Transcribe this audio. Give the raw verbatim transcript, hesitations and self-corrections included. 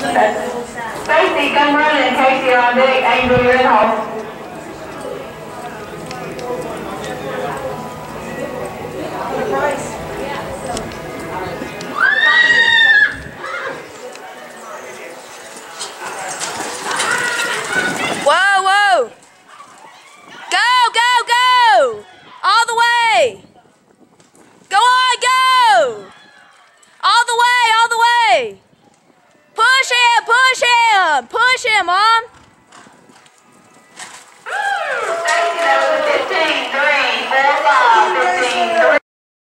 Stacy, come running. Casey on deck. Angel, you're in home. Whoa, whoa! Go, go, go! All the way! Go on, go! All the way, all the way! Push him, push him! Push him, Mom!